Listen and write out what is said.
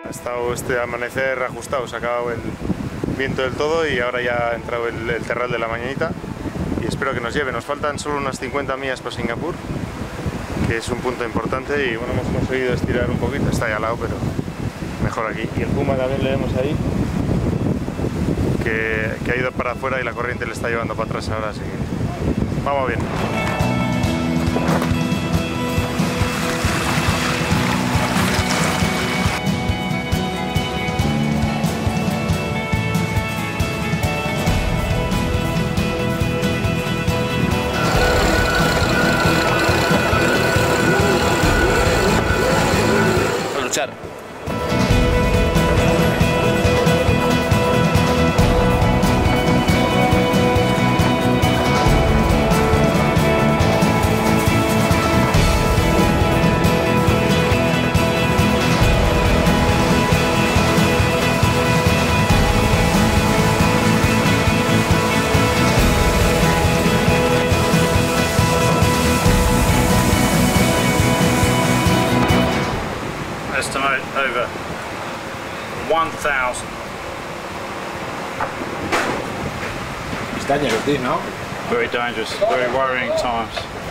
Ha estado este amanecer ajustado, se ha acabado el viento del todo y ahora ya ha entrado el terral de la mañanita y espero que nos lleve. Nos faltan solo unas 50 millas para Singapur, que es un punto importante, y bueno, hemos conseguido estirar un poquito, está ahí al lado, pero mejor aquí. Y el Puma también le vemos ahí, que ha ido para afuera y la corriente le está llevando para atrás ahora, así que vamos bien. Luchar. Estimate over 1,000. It's dangerous, this, no? Very dangerous, very worrying times.